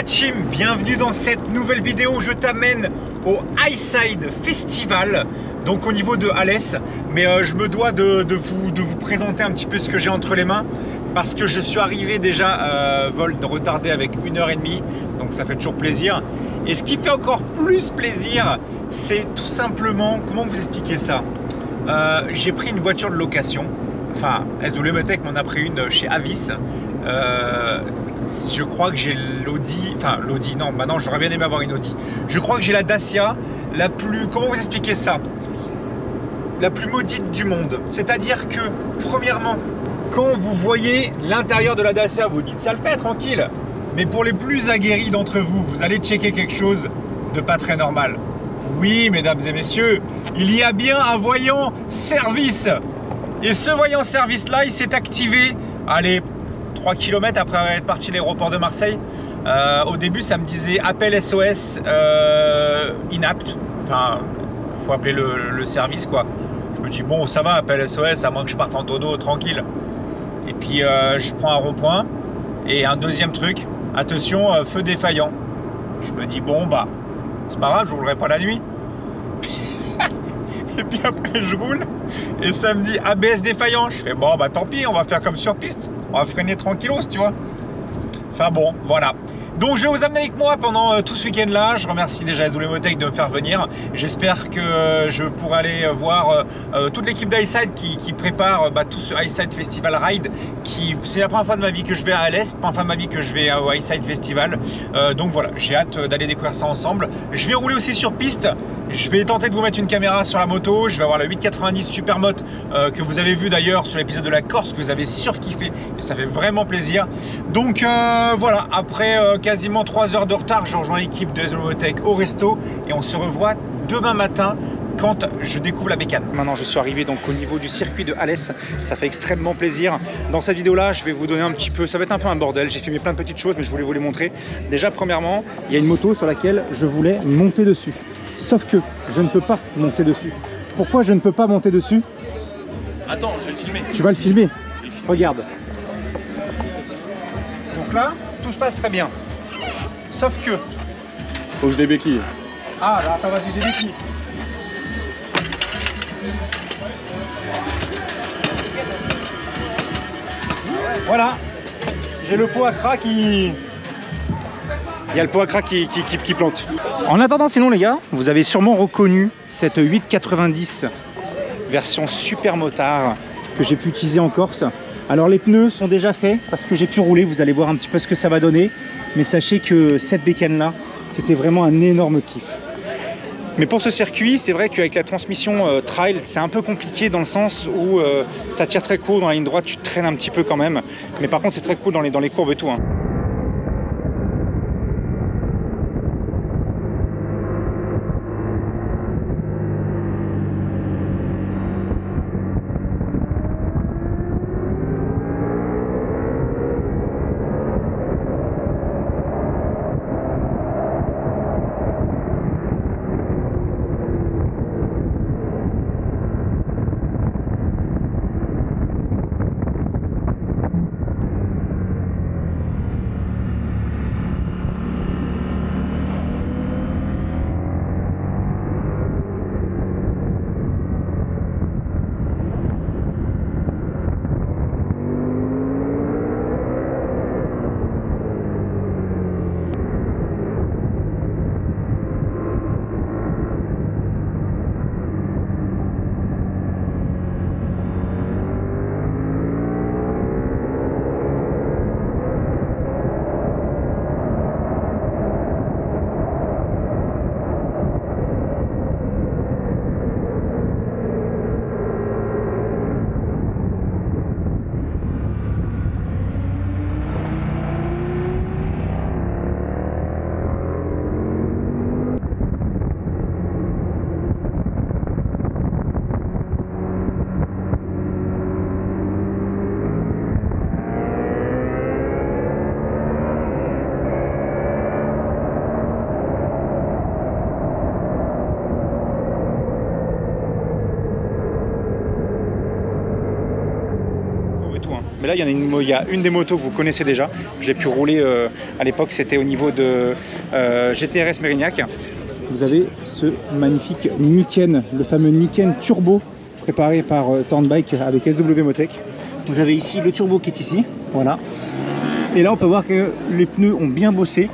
team, bienvenue dans cette nouvelle vidéo. Je t'amène au Highside Festival, donc au niveau de Alès. Mais je me dois de vous présenter un petit peu ce que j'ai entre les mains, parce que je suis arrivé déjà vol retardé avec 1h30, donc ça fait toujours plaisir. Et ce qui fait encore plus plaisir, c'est tout simplement, comment vous expliquer ça, j'ai pris une voiture de location, enfin SW-Tech m'en a pris une chez Avis. Je crois que j'ai l'Audi, enfin l'Audi, non, maintenant j'aurais bien aimé avoir une Audi. Je crois que j'ai la Dacia la plus, comment vous expliquer ça, la plus maudite du monde. C'est-à-dire que, premièrement, quand vous voyez l'intérieur de la Dacia, vous dites ça le fait, tranquille. Mais pour les plus aguerris d'entre vous, vous allez checker quelque chose de pas très normal. Oui, mesdames et messieurs, il y a bien un voyant service. Et ce voyant service là, il s'est activé, allez, 3 km après être parti de l'aéroport de Marseille. Au début, ça me disait appel SOS inapte. Enfin, il faut appeler le service, quoi. Je me dis, bon, ça va, appel SOS, à moins que je parte en tonneau, tranquille. Et puis, je prends un rond-point. Et un deuxième truc, attention, feu défaillant. Je me dis, bon, bah, c'est pas grave, je roulerai pas la nuit. Et puis après, je roule. Et ça me dit ABS défaillant. Je fais, bon, bah, tant pis, on va faire comme sur piste. On va freiner tranquillos, tu vois. Enfin bon, voilà. Donc je vais vous amener avec moi pendant tout ce week-end là. Je remercie déjà SW-Tech de me faire venir. J'espère que je pourrai aller voir toute l'équipe d'Highside qui prépare tout ce Highside Festival Ride. C'est la première fois de ma vie que je vais à Alès, première fois de ma vie que je vais au Highside Festival. Donc voilà, j'ai hâte d'aller découvrir ça ensemble. Je vais rouler aussi sur piste. Je vais tenter de vous mettre une caméra sur la moto. Je vais avoir la 890 Supermoto que vous avez vu d'ailleurs sur l'épisode de la Corse, que vous avez surkiffé et ça fait vraiment plaisir. Donc voilà, après quasiment 3 heures de retard, je rejoins l'équipe de SW-Tech au resto et on se revoit demain matin quand je découvre la bécane. Maintenant je suis arrivé donc au niveau du circuit de Alès, ça fait extrêmement plaisir. Dans cette vidéo là, je vais vous donner un petit peu, ça va être un peu un bordel, j'ai filmé plein de petites choses mais je voulais vous les montrer. Déjà premièrement, il y a une moto sur laquelle je voulais monter dessus. Sauf que je ne peux pas monter dessus. Pourquoi je ne peux pas monter dessus? Attends, je vais le filmer. Tu vas le filmer? Regarde. Donc là, tout se passe très bien. Sauf que... Faut que je débéquille. Ah, là, attends, vas-y, débéquille. Voilà. J'ai le pot à crack qui... Il y a le pot à crack qui plante. En attendant, sinon les gars, vous avez sûrement reconnu cette 890 version super motard que j'ai pu utiliser en Corse. Alors les pneus sont déjà faits parce que j'ai pu rouler, vous allez voir un petit peu ce que ça va donner. Mais sachez que cette bécane là, c'était vraiment un énorme kiff. Mais pour ce circuit, c'est vrai qu'avec la transmission trail, c'est un peu compliqué dans le sens où ça tire très court dans la ligne droite, tu te traînes un petit peu quand même. Mais par contre, c'est très cool dans les courbes et tout, hein. retrouver tout. Hein. Mais là, il y a une des motos que vous connaissez déjà. J'ai pu rouler à l'époque, c'était au niveau de GTRS Mérignac. Vous avez ce magnifique Niken, le fameux Niken Turbo, préparé par Turnbike avec SW Motec. Vous avez ici le turbo qui est ici, voilà. Et là, on peut voir que les pneus ont bien bossé.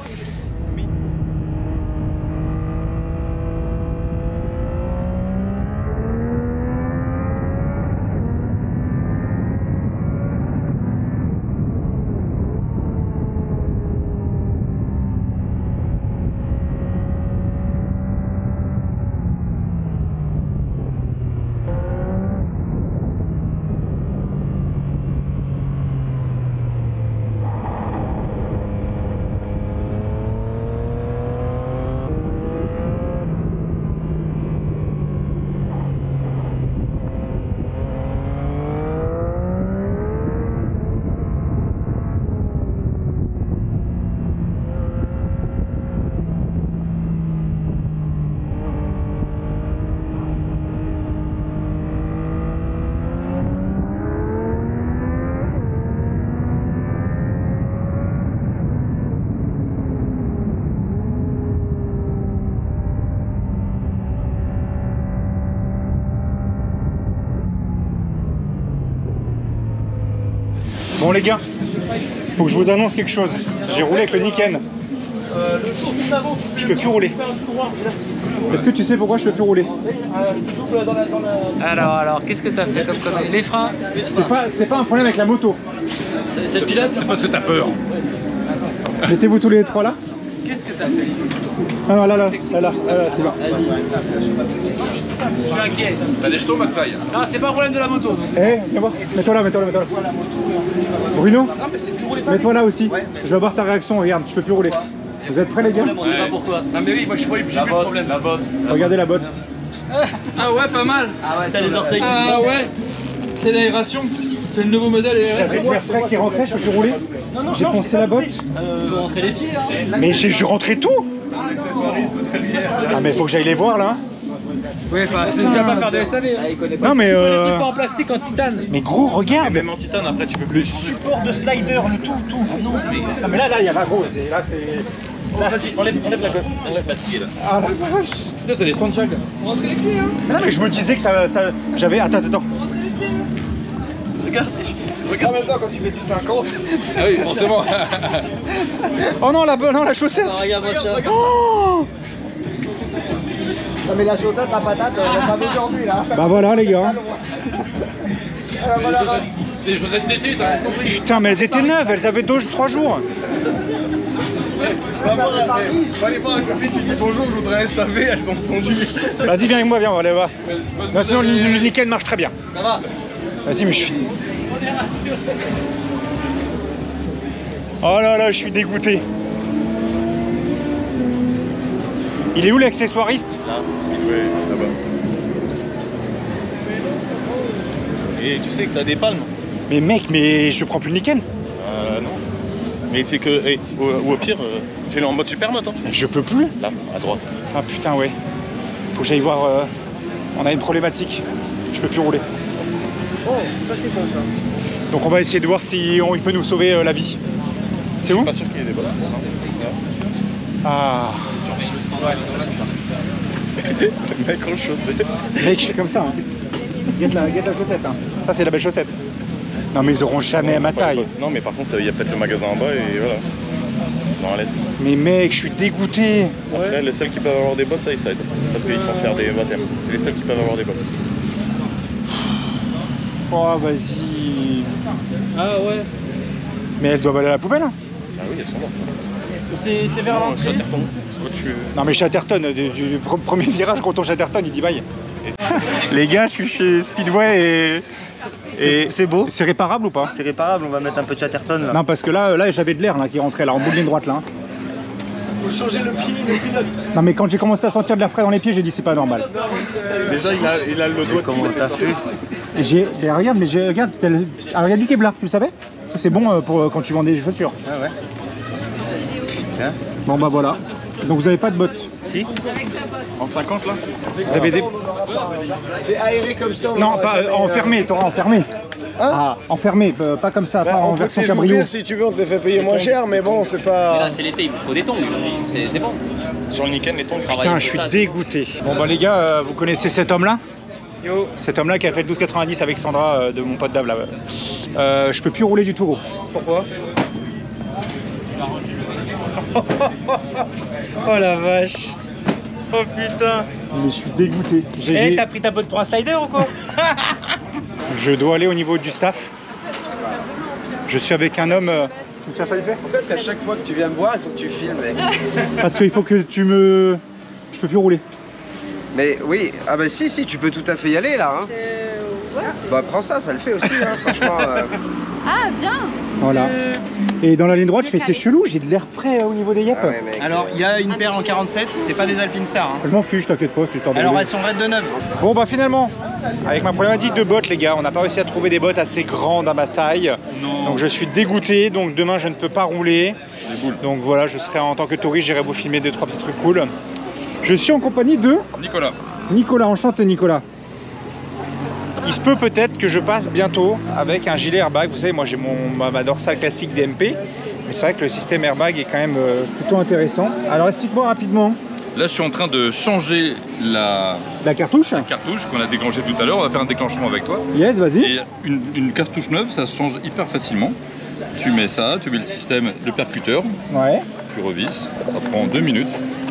Bon les gars, faut que je vous annonce quelque chose. J'ai roulé avec le Niken. Je peux plus rouler. Est-ce que tu sais pourquoi je peux plus rouler? Alors, qu'est-ce que t'as fait comme connerie? Les freins? C'est pas un problème avec la moto. C'est le pilote? C'est parce que t'as peur. Mettez-vous tous les trois là. Qu'est-ce que t'as fait? Ah non, là, c'est bon. Je suis inquiet. T'as des jetons, McFly? Non, c'est pas un problème de la moto. Eh, viens voir. Mets-toi là. Bruno, mets-toi là aussi. Je vais voir ta réaction. Regarde, je peux plus rouler. Vous êtes prêts les gars? On sait pas pourquoi. Non mais oui, moi je croyais plus de problème. La botte. Regardez la botte. Ah ouais, pas mal. Ah ouais, t'as les orteils qui Ah ouais, c'est l'aération. C'est le nouveau modèle J'avais RS. l'air frais qui rentrait, je peux plus rouler. J'ai poncé la botte. faut rentrer les pieds là. Mais j'ai rentré tout. Ah mais faut que j'aille les voir là. Oui, enfin, tu vas pas faire de SAV. Non mais Les trucs pas en plastique, en titane. mais gros, regarde. Même en titane après tu peux plus. Le support de slider, le tout. Non mais là il y a pas gros. Là c'est. Vas-y, enlève la gomme. Enlève la tige là. Ah la vache. Là, t'as les sons de chaque. Rentrez les pieds, hein. Mais non mais je me disais que ça j'avais. Attends. Regarde maintenant quand tu mets du 50. Ah oui, forcément. Oh non la chaussette. Ah, regarde-moi ça. Oh. Non mais la chaussette, la patate, elle est pas d'aujourd'hui là. Bah voilà les gars. C'est les chaussettes d'été, t'as compris. Putain mais elles étaient neuves, elles avaient 3 jours. Va aller voir à côté, tu dis bonjour, je voudrais un SAV, elles sont fondues. Vas-y viens avec moi, viens, on va aller voir. Non, sinon le Niken marche très bien. Ça va? Vas-y mais je suis... Oh là, je suis dégoûté. Il est où l'accessoiriste? Là, Speedway, là-bas. Et tu sais que t'as des palmes? Mais mec, mais je prends plus le Niken. Non. Mais c'est que, ou au pire, fais-le en mode supermoto. Hein. Je peux plus. Là, à droite. Ah putain ouais. Faut que j'aille voir. On a une problématique. Je peux plus rouler. Oh, ça c'est bon ça. Donc on va essayer de voir si il peut nous sauver la vie. C'est Je où? suis pas sûr qu'il y ait des bottes. Ah. Le mec en chaussettes. Mec, je suis comme ça. Hein. Regarde la chaussette. Hein. Ça c'est la belle chaussette. Non mais ils auront jamais à ma taille. Non mais par contre, il y a peut-être le magasin en bas et voilà. Non, laisse. Mais mec, je suis dégoûté. Après, les seuls qui peuvent avoir des bottes, ça ils s'aident. Parce qu'ils font faire des baptêmes. C'est les seuls qui peuvent avoir des bottes. Oh vas-y. Ah ouais. Mais elles doivent aller à la poubelle. Hein. Ah oui, elles sont mortes. C'est vers Sinon, l'entrée. Chatterton, scotch. Non mais Chatterton, du premier virage quand on Chatterton, il dit bye. Les gars, je suis chez Speedway et C'est beau. c'est réparable ou pas? C'est réparable, on va mettre un peu de Chatterton là. Non parce que là j'avais de l'air là qui rentrait là en bout de ligne droite là. Faut changer le pied, le pilote. Non mais quand j'ai commencé à sentir de l'air frais dans les pieds, j'ai dit c'est pas normal. Déjà, il a le doigt. Comment t'as fait? Et regarde, regarde du Kevlar, tu le savais? Ça, c'est bon pour quand tu vends des chaussures. Ah ouais. Tiens. Bon bah voilà. Donc vous n'avez pas de bottes? Si. En 50 là. Vous avez des... Des aérés comme ça. on Non, aura pas jamais, enfermé, t'auras enfermé. Ah, enfermé, pas comme ça, pas en on peut version te les cabrio. ouvrir si tu veux, on te les fait payer moins cher, mais bon, c'est pas. Là, c'est l'été, il me faut des tongs. C'est bon. Sur le Niken, les tongs. Putain, je suis dégoûté. Bon bah les gars, vous connaissez cet homme-là? Yo. Cet homme-là qui a fait le 12,90 avec Sandra de mon pote Dave là. Je peux plus rouler du tout, gros. Pourquoi? Oh la vache. Oh putain. Mais je suis dégoûté. Eh, t'as pris ta botte pour un slider ou quoi? Je dois aller au niveau du staff. Je suis avec un homme... Tiens, ça lui fait? Pourquoi est-ce qu'à chaque fois que tu viens me voir, il faut que tu filmes, mec? Parce qu'il faut que tu me... Je peux plus rouler. Mais oui, ah bah si, tu peux tout à fait y aller là. Hein. Ouais. Bah prends ça, ça le fait aussi, hein, franchement. Ah, bien. Voilà. Et dans la ligne droite, je fais c'est chelou, j'ai de l'air frais au niveau des yep. Ah ouais, mec. Alors, il y a une paire en 47, c'est pas des Alpine Star. Hein. Je m'en fiche, t'inquiète pas, c'est histoire de Alors, rouler. elles sont raides de neuf. Bon bah finalement, avec ma problématique de bottes les gars, on n'a pas réussi à trouver des bottes assez grandes à ma taille. Non. Donc je suis dégoûté, donc demain je ne peux pas rouler. Donc voilà, je serai en tant que touriste, j'irai vous filmer 2-3 petits trucs cool. Je suis en compagnie de Nicolas. Nicolas, enchanté Nicolas. Il se peut peut-être que je passe bientôt avec un gilet airbag. Vous savez, moi j'ai ma dorsale classique DMP, mais c'est vrai que le système airbag est quand même plutôt intéressant. Alors explique-moi rapidement. Là, je suis en train de changer la La cartouche. cartouche qu'on a déclenchée tout à l'heure. On va faire un déclenchement avec toi. Yes, vas-y. Et une cartouche neuve, ça se change hyper facilement. Tu mets ça, tu mets le système, le percuteur, Ouais. tu revisses, ça prend 2 minutes.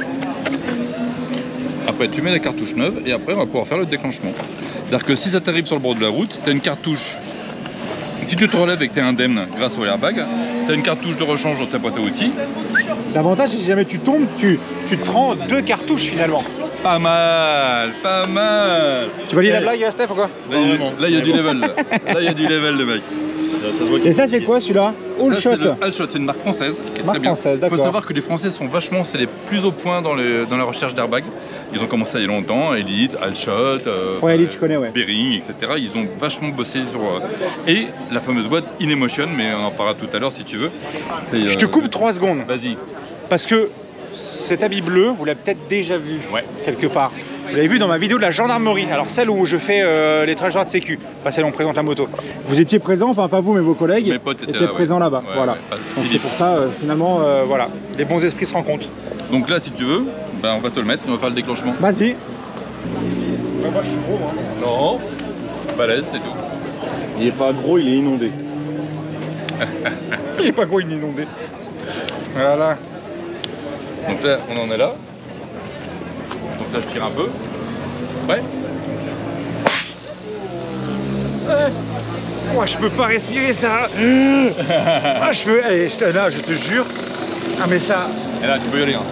Après, tu mets la cartouche neuve et après, on va pouvoir faire le déclenchement. C'est-à-dire que si ça t'arrive sur le bord de la route, tu as une cartouche. Si tu te relèves et que tu es indemne grâce au airbag, tu as une cartouche de rechange dans ta boîte à outils. L'avantage, c'est que si jamais tu tombes, tu te prends 2 cartouches finalement. Pas mal, pas mal. Tu valides la blague, Steph, ou quoi? Là, il y a du level. Là, il y a du level, le mec. Ça se voit Et ça, c'est quoi celui-là? All Ça, Shot. c'est le All Shot, c'est une marque française qui est Marque très bien. française, Il faut d'accord. savoir que les Français sont vachement, c'est les plus au point dans la recherche d'airbag. Ils ont commencé il y a longtemps, Elite, All Shot, Ouais, Elite, je connais, ouais. Bering, etc. Ils ont vachement bossé sur... et la fameuse boîte InEmotion, mais on en parlera tout à l'heure si tu veux. Je te coupe 3 secondes. Vas-y. Parce que cet habit bleu, vous l'avez peut-être déjà vu Ouais. quelque part. Vous l'avez vu dans ma vidéo de la gendarmerie. Alors celle où je fais les trajectoires de sécu, pas celle où on présente la moto. Vous étiez présents, enfin pas vous mais vos collègues Mes potes étaient étaient là, présents ouais. là-bas. Ouais, Voilà. ouais, pas- Donc c'est Philippe. pour ça finalement voilà, les bons esprits se rencontrent. Donc là, si tu veux, ben, on va te le mettre et on va faire le déclenchement. Vas-y. Moi je suis gros. Hein. Non, balèze, c'est tout. Il est pas gros, il est inondé. Il est pas gros, il est inondé. Voilà. Donc là, on en est là. Donc là, je tire un peu. Ouais. Moi je peux pas respirer ça. Ah je peux. Allez, là je te jure. Ah mais ça. Et là, tu peux y aller. Hein.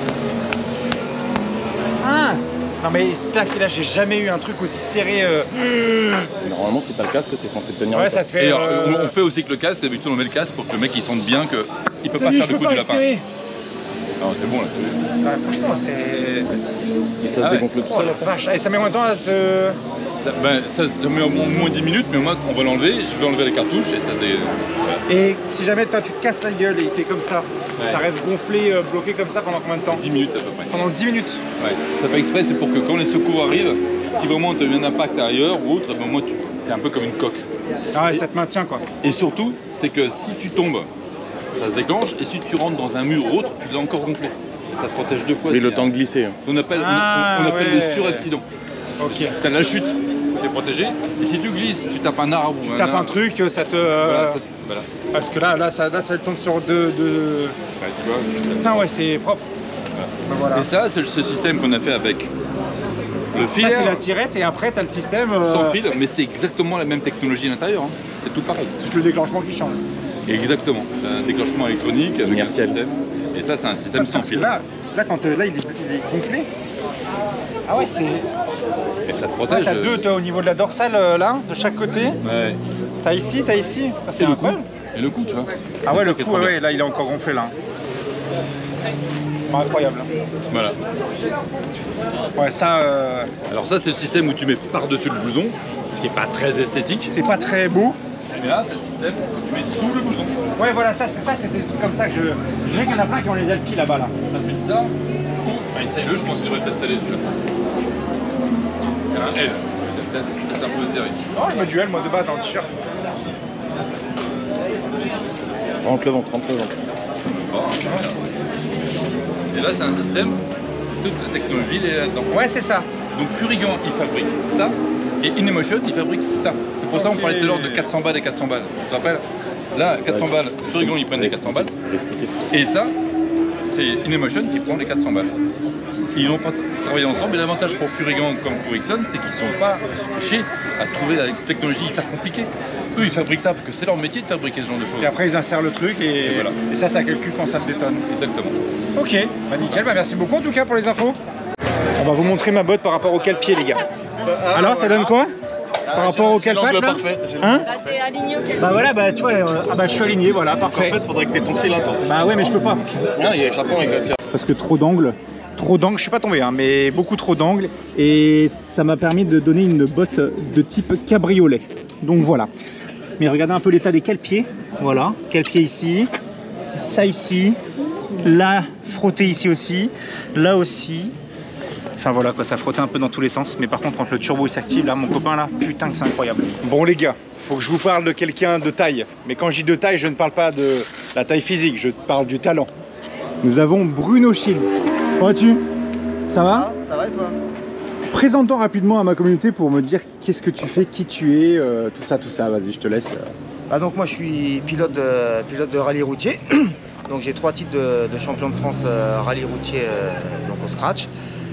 Ah. Non mais tac, là j'ai jamais eu un truc aussi serré. Normalement, si t'as le casque, c'est censé tenir Ouais le ça casque. te fait. Et on fait aussi que le casque, d'habitude on met le casque pour que le mec il sente bien qu'il peut pas Salut, faire je le peux coup pas du lapin. respirer. Non, c'est bon là. Ouais, franchement c'est. Et ça se Ah ouais. dégonfle tout Oh seul. la vache. Et ça met combien de temps à te. Ça se met au moins 10 minutes, mais au moins on va l'enlever, je vais enlever les cartouches et ça se dé... voilà. Et si jamais toi tu te casses la gueule et t'es comme ça, Ouais. ça reste gonflé, bloqué comme ça pendant combien de temps? 10 minutes à peu près. Pendant 10 minutes. Ouais. Ça fait exprès, c'est pour que quand les secours arrivent, si vraiment tu as eu un impact ailleurs ou autre, ben au moins tu es un peu comme une coque. Ah ouais, ça te maintient quoi. Et surtout, c'est que si tu tombes, ça se déclenche, et si tu rentres dans un mur ou autre, tu l'as encore gonflé. Ça te protège 2 fois. Mais c'est le temps de glisser. Hein. On appelle, Ah, on appelle ouais. le suraccident. Ok. T'as la chute, t'es protégé, et si tu glisses, tu tapes un arbre ou Tu tapes un arbre, truc, ça te. voilà, voilà. Parce que là elle tombe sur deux. Ouais, tu vois, Putain ouais c'est propre. Voilà. Ben voilà. Et ça, c'est ce système qu'on a fait avec le fil, Ça c'est la tirette et après t'as le système. sans fil, mais c'est exactement la même technologie à l'intérieur. Hein. C'est tout pareil. C'est juste le déclenchement qui change. Exactement. T'as un déclenchement électronique avec un Inertiel. système. Et ça, c'est un système sans Parce que fil. là quand là il est gonflé. Ah ouais c'est. Et ça te Ouais, protège. t'as deux toi, au niveau de la dorsale là, de chaque côté. Ouais. T'as ici. Ah, c'est Et le coup. incroyable. Et le coup, tu vois. Ah ouais, le truc est coup, trop bien. ouais, là il est encore gonflé là. Incroyable. Voilà. Ouais, ça, Alors ça, c'est le système où tu mets par-dessus le blouson, ce qui est pas très esthétique. c'est pas très beau. Et là, t'as le système, tu mets sous le bouton. Ouais, voilà, ça c'était des trucs comme ça que je sais qu'il y en a plein qui ont les Alpi là-bas là. La Speedstar, bah, essaye-le, je pense qu'il devrait peut-être t'aller celui-là. C'est un L, peut-être un peu serré. Oh, je mets du L moi de base dans le t-shirt. Rentre le ventre, rentre le ventre. Et là, c'est un système, toute la technologie elle est là-dedans. Ouais, c'est ça. Donc Furigan, il fabrique ça, et InEmotion, il fabrique ça. C'est pour ça qu'on parlait tout à l'heure de 400 balles et 400 balles. Tu te rappelles? Là, 400 balles, Furigan, ils prennent les 400 balles. Et ça, c'est InEmotion qui prend les 400 balles. Ils n'ont pas travaillé ensemble, et l'avantage pour Furigan comme pour Ixon, c'est qu'ils ne sont pas fichés à trouver la technologie hyper compliquée. Eux, ils fabriquent ça parce que c'est leur métier de fabriquer ce genre de choses. Et après ils insèrent le truc et, voilà. Et ça calcule quand ça te détonne. Exactement. Ok, bah nickel, bah merci beaucoup en tout cas pour les infos. On va vous montrer ma botte par rapport au cale-pied les gars. Alors ça donne quoi? Par rapport au cale-patte là parfait. Hein? Bah t'es aligné au calme. Bah voilà, bah tu vois, je suis aligné, voilà, parfait. En fait, faudrait que t'aies ton pied là. Bah ouais, mais je peux pas. Non, il y a le Japon avec le pied. Parce que trop d'angles, je suis pas tombé, hein, mais beaucoup trop d'angles. Et ça m'a permis de donner une botte de type cabriolet. Donc voilà. Mais regardez un peu l'état des cale-pieds. Voilà, cale-pied ici, ça ici, là frotté ici aussi, là aussi. Enfin voilà quoi, ça frottait un peu dans tous les sens. Mais par contre quand le turbo s'active là, mon copain là, putain que c'est incroyable. Bon les gars, faut que je vous parle de quelqu'un de taille. Mais quand je dis de taille, je ne parle pas de la taille physique, je parle du talent. Nous avons Bruno Shields. Comment vas-tu? Ça va? Ça va et toi? Présente-toi rapidement à ma communauté pour me dire qu'est-ce que tu fais, qui tu es, tout ça. Vas-y, je te laisse. Ah, donc moi je suis pilote de rallye routier. Donc j'ai 3 titres de champion de France rallye routier donc au scratch.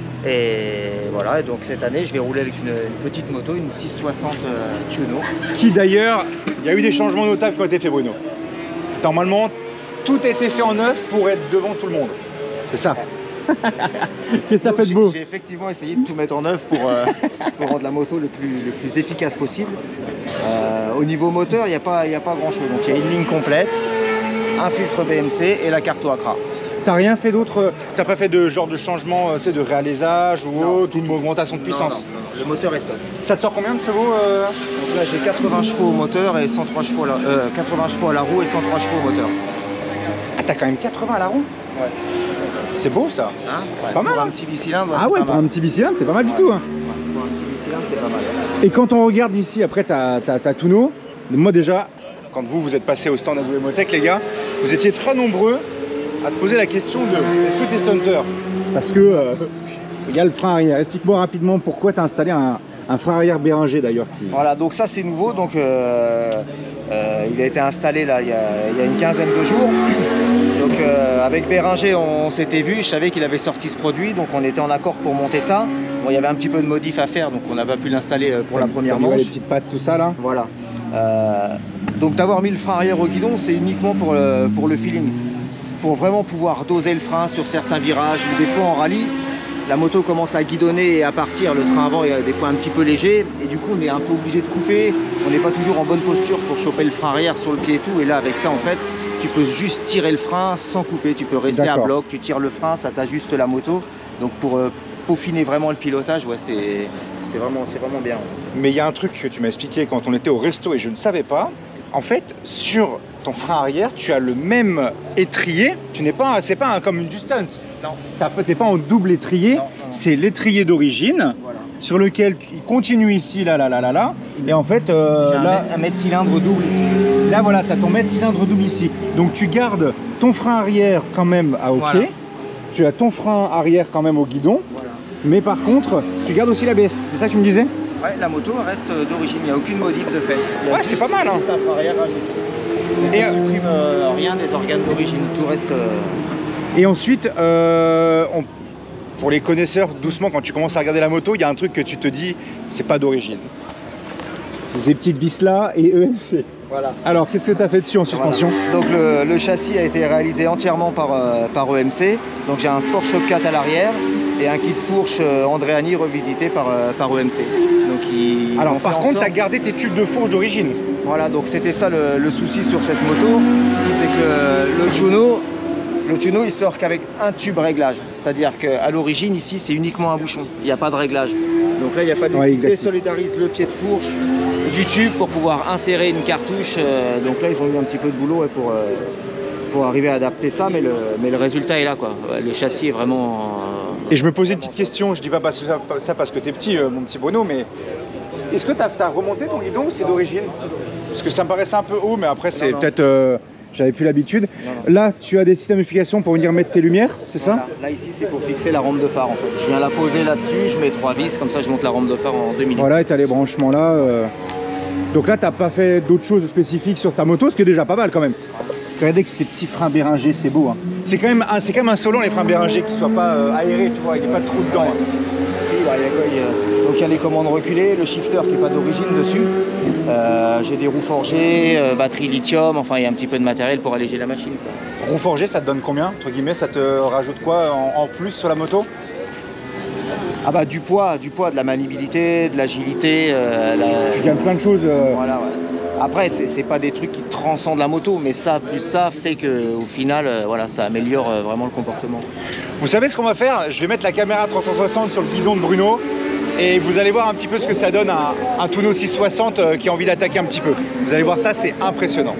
Et voilà, et donc cette année je vais rouler avec une petite moto, une 660 Tuono. Qui d'ailleurs, il y a eu des changements notables qui ont été faits Bruno. Normalement, tout a été fait en neuf pour être devant tout le monde. C'est ça. Qu'est-ce que t'as fait de beau? J'ai effectivement essayé de tout mettre en œuvre pour rendre la moto le plus efficace possible. Au niveau moteur, il n'y a pas grand chose. Donc il y a une ligne complète, un filtre BMC et la carte Accra. T'as rien fait d'autre? T'as pas fait de genre de changement, tu sais, de réalisage ou autre, ou une augmentation de puissance? Non. Le moteur est stop. Ça te sort combien de chevaux Donc là j'ai 80 chevaux au moteur et 103 chevaux 80 chevaux à la roue et 103 chevaux au moteur. Ah t'as quand même 80 à la roue? Ouais. C'est beau ça. Hein, c'est pas mal. Pour un petit bicylindre. Ah ouais, pour un petit bicylindre, c'est pas mal du tout. Hein. Pour un petit bicylindre, c'est pas mal. Et quand on regarde ici, après t'as Tuono. Moi déjà, quand vous êtes passé au stand Azul Motech, les gars, vous étiez très nombreux à se poser la question de est-ce que t'es stunter? Parce que il y a le frein arrière. Explique-moi rapidement pourquoi t'as installé un frein arrière Béringer d'ailleurs. Voilà, donc ça c'est nouveau. Donc il a été installé là il y a une quinzaine de jours. Donc avec Béringer on s'était vu, je savais qu'il avait sorti ce produit, donc on était en accord pour monter ça. Bon, il y avait un petit peu de modif à faire, donc on n'a pas pu l'installer pour la première manche. Les petites pattes, tout ça là. Voilà. Donc d'avoir mis le frein arrière au guidon, c'est uniquement pour le feeling. Pour vraiment pouvoir doser le frein sur certains virages, ou des fois en rallye, la moto commence à guidonner et à partir, le train avant est des fois un petit peu léger, et du coup on est un peu obligé de couper, on n'est pas toujours en bonne posture pour choper le frein arrière sur le pied et tout, et là avec ça en fait, tu peux juste tirer le frein sans couper, tu peux rester à bloc, tu tires le frein, ça t'ajuste la moto, donc pour peaufiner vraiment le pilotage, ouais, c'est vraiment bien. Mais il y a un truc que tu m'as expliqué quand on était au resto et je ne savais pas, en fait sur ton frein arrière, tu as le même étrier, c'est pas comme du stunt. Non. T'es pas en double étrier, c'est l'étrier d'origine, voilà, sur lequel il continue ici, là, et en fait, là, un mètre cylindre double ici. Là, voilà, tu as ton mètre cylindre double ici. Donc tu gardes ton frein arrière quand même au pied, tu as ton frein arrière quand même au guidon, voilà, mais par contre, tu gardes aussi l'ABS, c'est ça que tu me disais? Ouais, la moto reste d'origine, il n'y a aucune modif de fait. Ouais, c'est pas mal. Juste un frein arrière rajouté. Mais ça supprime rien des organes d'origine, tout reste... Et ensuite, pour les connaisseurs, doucement, quand tu commences à regarder la moto, il y a un truc que tu te dis, c'est pas d'origine. C'est ces petites vis là et EMC. Voilà. Alors, qu'est-ce que tu as fait dessus en suspension? Donc le châssis a été réalisé entièrement par EMC. Donc j'ai un Sport Shock 4 à l'arrière et un kit fourche Andréani revisité par EMC. Donc alors par contre, tu as gardé tes tubes de fourche d'origine. Voilà, donc c'était ça le souci sur cette moto, c'est que le Tuono il sort qu'avec un tube réglage. C'est-à-dire qu'à l'origine ici c'est uniquement un bouchon, il n'y a pas de réglage. Donc là il a fallu désolidariser le pied de fourche, du tube pour pouvoir insérer une cartouche. Donc là, ils ont mis un petit peu de boulot ouais, pour arriver à adapter ça, mais le résultat est là, quoi. Le châssis est vraiment... Et je me posais une petite question, je dis pas ça parce que t'es petit, mon petit Bruno, mais est-ce que t'as remonté ton guidon ou c'est d'origine? Parce que ça me paraissait un peu haut, mais après c'est peut-être... j'avais plus l'habitude. Là, tu as des systèmes de modification pour venir mettre tes lumières, c'est ça? Là, ici, c'est pour fixer la rampe de phare, en fait. Je viens la poser là-dessus, je mets 3 vis, comme ça, je monte la rampe de phare en 2 minutes. Voilà, et tu as les branchements là. Donc là, tu n'as pas fait d'autres choses spécifiques sur ta moto, ce qui est déjà pas mal quand même. Regardez que ces petits freins Bérenger, c'est beau. Hein. C'est quand même insolent, les freins Bérenger, qui ne soient pas aérés, tu vois, il n'y a pas de trou dedans. Hein. Donc il y a les commandes reculées, le shifter qui n'est pas d'origine dessus. J'ai des roues forgées, batterie lithium, enfin il y a un petit peu de matériel pour alléger la machine. Roue forgée, ça te donne combien, entre guillemets? Ça te rajoute quoi en plus sur la moto? Ah bah du poids, de la maniabilité, de l'agilité. Tu gagnes plein de choses. Voilà, ouais. Après, c'est pas des trucs qui transcendent la moto, mais ça, plus ça, fait qu'au final, voilà, ça améliore vraiment le comportement. Vous savez ce qu'on va faire? Je vais mettre la caméra 360 sur le guidon de Bruno et vous allez voir un petit peu ce que ça donne un Tuno 660 qui a envie d'attaquer un petit peu. Vous allez voir ça, c'est impressionnant.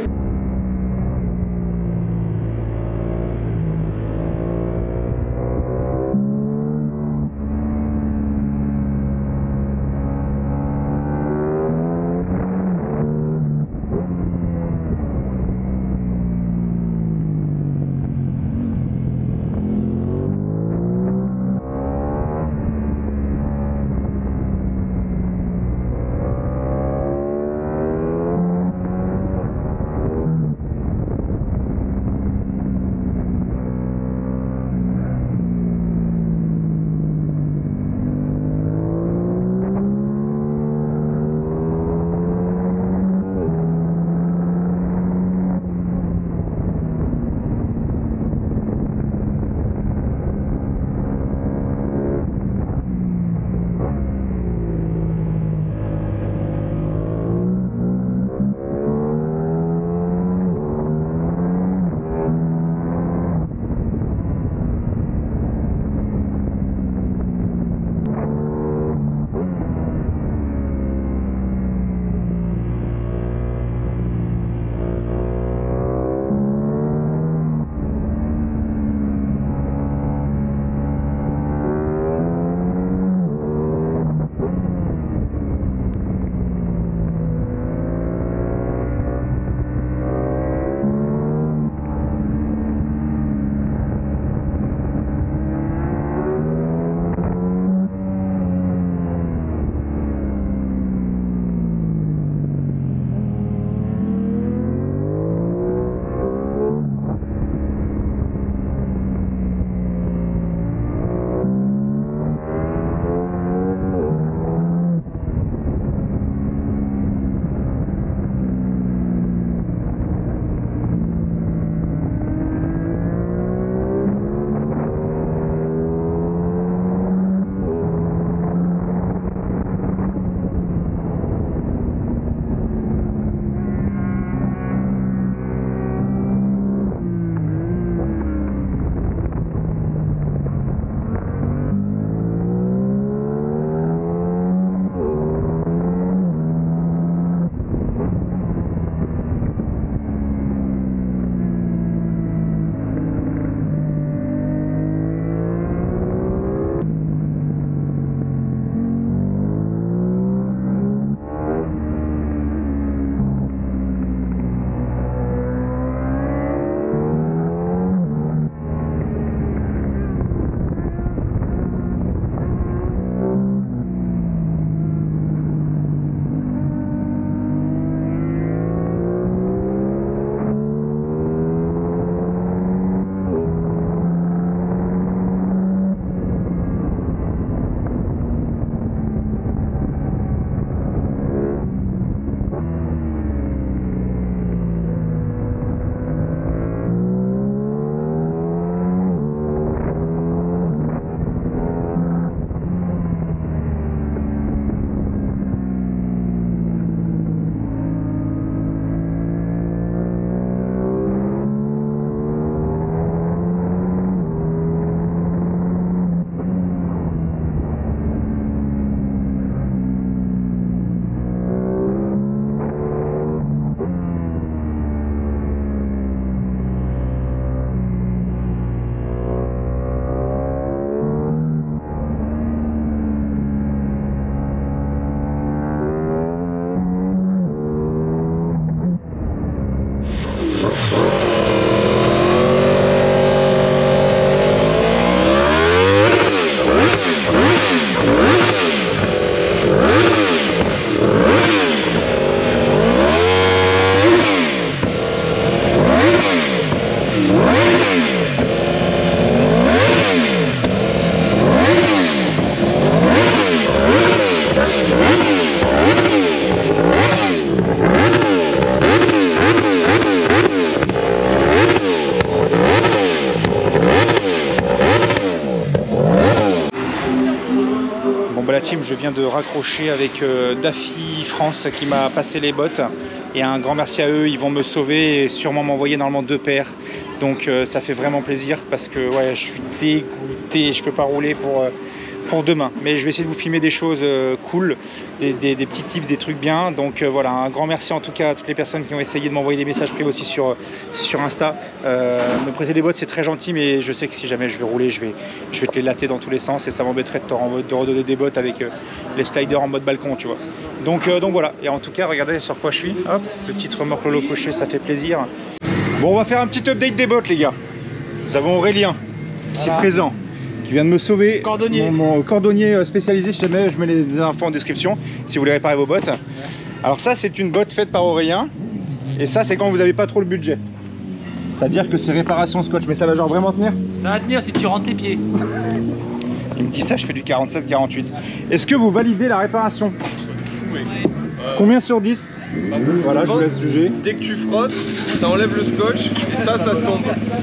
team, je viens de raccrocher avec Daffy France qui m'a passé les bottes. Et un grand merci à eux, ils vont me sauver et sûrement m'envoyer normalement 2 paires. Donc ça fait vraiment plaisir parce que ouais, je suis dégoûté, je peux pas rouler pour demain. Mais je vais essayer de vous filmer des choses cool, des petits tips, des trucs bien. Donc voilà, un grand merci en tout cas à toutes les personnes qui ont essayé de m'envoyer des messages privés aussi sur Insta. Me prêter des bottes, c'est très gentil, mais je sais que si jamais je vais rouler, je vais te les latter dans tous les sens et ça m'embêterait de redonner des bottes avec les sliders en mode balcon, tu vois. Donc voilà, et en tout cas, regardez sur quoi je suis. Hop, petite remorque Lolo cochée, ça fait plaisir. Bon, on va faire un petit update des bottes, les gars. Nous avons Aurélien, ici présent, qui vient de me sauver. Cordonnier. Mon cordonnier spécialisé, si jamais je mets les infos en description, si vous voulez réparer vos bottes. Alors ça, c'est une botte faite par Aurélien. Et ça, c'est quand vous n'avez pas trop le budget. C'est-à-dire que c'est réparation scotch, mais ça va genre vraiment tenir? Ça va tenir si tu rentres tes pieds. Il me dit ça, je fais du 47-48. Est-ce que vous validez la réparation? Combien sur 10? Voilà, je vous laisse juger. Dès que tu frottes, ça enlève le scotch et ça tombe.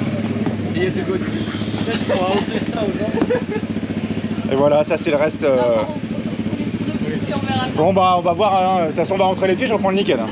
Et voilà, ça c'est le reste. Bon bah on va voir, hein. De toute façon on va rentrer les pieds, je reprends le nickel. Hein.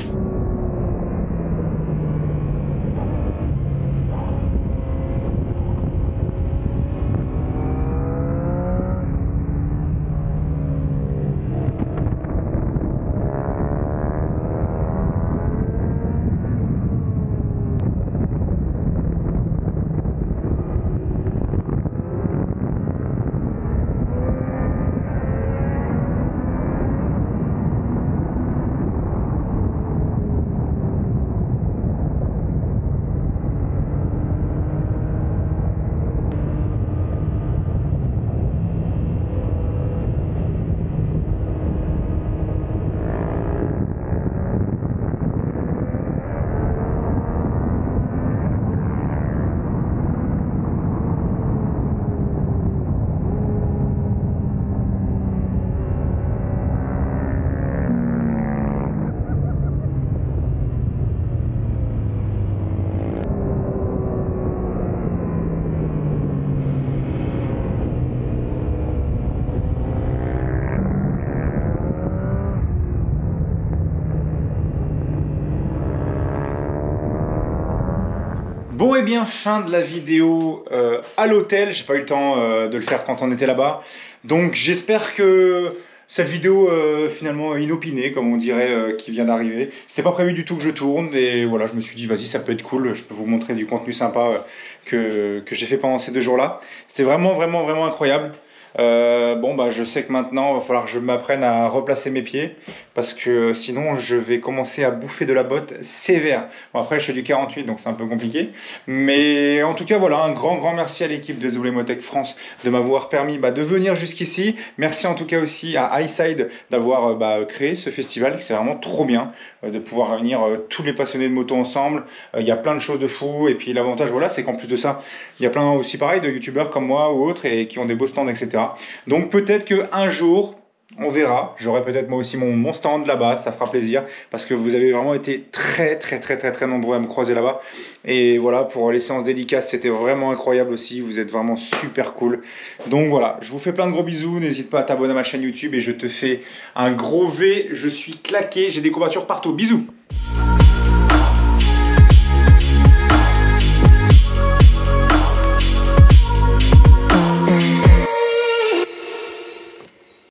Bon et bien, fin de la vidéo à l'hôtel. J'ai pas eu le temps de le faire quand on était là-bas. Donc j'espère que cette vidéo finalement inopinée, comme on dirait, qui vient d'arriver. C'était pas prévu du tout que je tourne. Et voilà, je me suis dit, vas-y, ça peut être cool. Je peux vous montrer du contenu sympa que j'ai fait pendant ces 2 jours-là. C'était vraiment incroyable. Bon bah je sais que maintenant il va falloir que je m'apprenne à replacer mes pieds parce que sinon je vais commencer à bouffer de la botte sévère. Bon, après je fais du 48 donc c'est un peu compliqué, mais en tout cas voilà, un grand merci à l'équipe de Zoomotech France de m'avoir permis de venir jusqu'ici. Merci en tout cas aussi à Highside d'avoir créé ce festival, c'est vraiment trop bien de pouvoir réunir tous les passionnés de moto ensemble. Il y a plein de choses de fou et puis l'avantage voilà, c'est qu'en plus de ça il y a plein aussi pareil de youtubeurs comme moi ou autres et qui ont des beaux stands, etc. Donc peut-être qu'un jour, on verra, j'aurai peut-être moi aussi mon stand là-bas, ça fera plaisir, parce que vous avez vraiment été très nombreux à me croiser là-bas. Et voilà, pour les séances dédicaces, c'était vraiment incroyable aussi, vous êtes vraiment super cool. Donc voilà, je vous fais plein de gros bisous, n'hésite pas à t'abonner à ma chaîne YouTube et je te fais un gros V, je suis claqué, j'ai des courbatures partout, bisous.